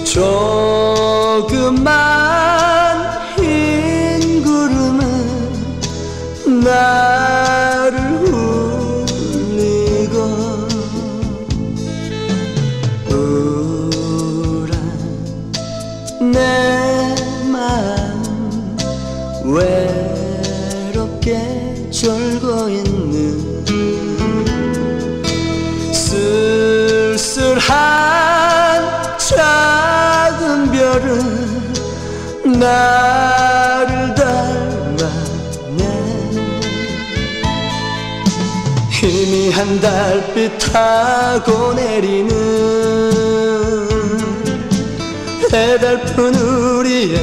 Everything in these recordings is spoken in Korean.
조그만 흰 구름은 나를 울리고 우울한 내 마음 외롭게 졸고 있는 쓸쓸한 작은 별은 나를 닮았네. 희미한 달빛 타고 내리는 해달픈 우리의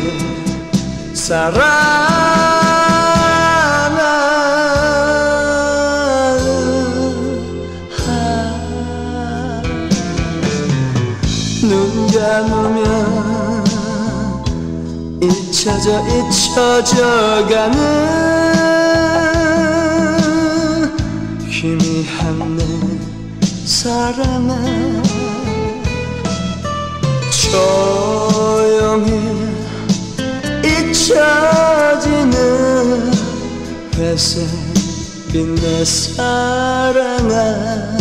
사랑아, 눈 감으면 잊혀져가는 희미한 내 사랑아, 조용히 잊혀지는 회색빛 내 사랑아.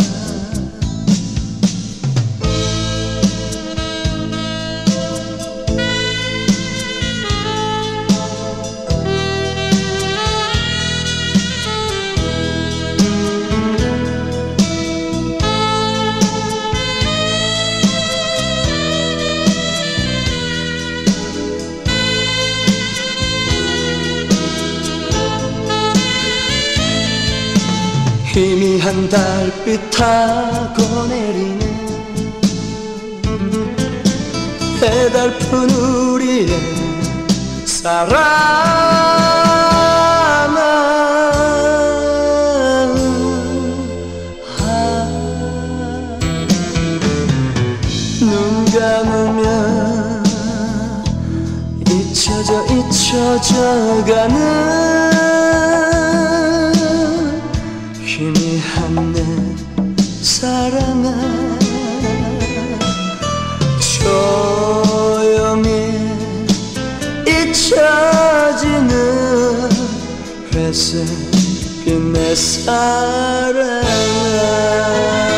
희미한 달빛 타고 내리는 해달픈 우리의 사랑아, 눈 감으면 잊혀져가는 희미한 내 사랑아, 조용히 잊혀지는 회색빛 내 사랑아.